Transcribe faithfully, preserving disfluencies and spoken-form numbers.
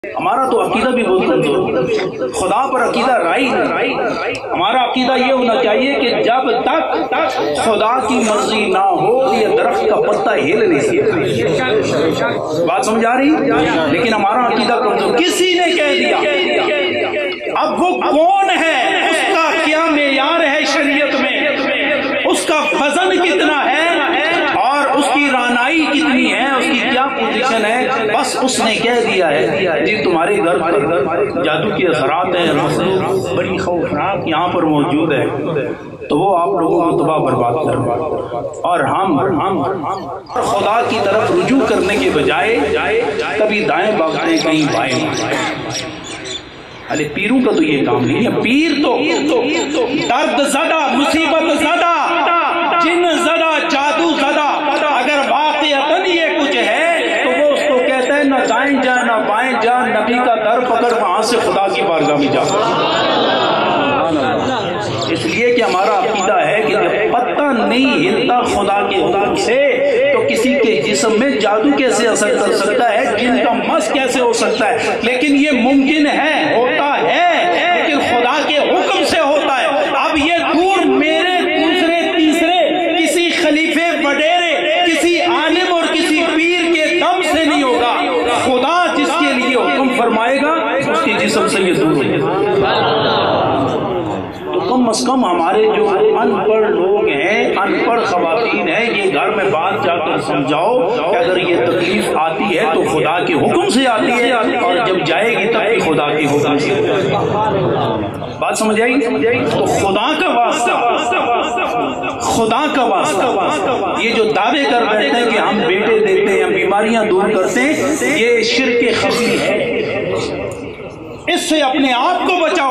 ہمارا تو عقیدہ بھی بہت کمزور ہے، خدا پر عقیدہ رائی نہیں۔ ہمارا عقیدہ یہ ہونا چاہیے کہ جب تک خدا کی مرضی نہ ہو یہ درخت کا پتا ہل نہیں سکتا۔ بات سمجھ آ رہی؟ لیکن ہمارا عقیدہ کمزور، کسی نے کہہ دیا اب وہ کون ہے، اس کا کیا معیار ہے شریعت میں، اس کا وزن کتنا ہے اور اس کی رانائی کتنی ہے، اس کی کیا پوزیشن ہے، بس اس نے کہہ دیا ہے جی تمہارے گھر پر جادو کے اثرات ہیں، مخلوق بڑی خوفناک یہاں پر موجود ہے، تو وہ آپ لوگوں کو تباہ برباد کر رہا ہے۔ اور ہم ہم خدا کی طرف رجوع کرنے کے بجائے کبھی دائیں بھاگتے ہیں کہیں بائیں بھاگتے ہیں۔ ارے پیروں کا تو یہ کام نہیں ہے، پیر تو درد زدہ، مصیبت زدہ، جن زدہ، جادو زدہ، اگر واقعتاً یہ کچھ ہے تو وہ اس کو کہتا ہے نہ دائیں جا نہ بائیں جا، نبی کا در پکڑ وہاں سے خدا کی بارگاہ میں جا۔ اس لیے کہ ہمارا عقیدہ ہے کہ جب پتہ نہیں ہلتا خدا کے حکم سے تو کسی کے جسم میں جادو کیسے اثر کر سکتا ہے، جن کا مس کیسے ہو سکتا ہے، لیکن یہ ممکن ہے، ہوتا ہے، لیکن خدا کے حکم سے ہوتا ہے۔ اب یہ دور میرے دوسرے تیسرے کسی خلیفے وڈیرے کسی عالم اور کسی پیر کے دم سے نہیں ہوگا، خدا جس کے لیے حکم فرمائے گا اس کے جسم سے یہ دور ہوگا۔ کم از کم ہمارے جو ان پڑھ لوگ ہیں، ان پڑھ خواتین ہیں، یہ گھر میں بات جا کر سمجھاؤ کہ اگر یہ تکلیف آتی ہے تو خدا کے حکم سے آتی ہے اور جب جائے گی تب بھی خدا کے حکم سے۔ بات سمجھ آئی؟ تو خدا کا واسطہ، خدا کا واسطہ، یہ جو دعوے کر بیٹھتے ہیں کہ ہم بیٹے دیتے ہیں، ہم بیماریاں دور کرتے ہیں، یہ شرک خفی ہے۔ اس سے اپنے آپ کو بچاؤ۔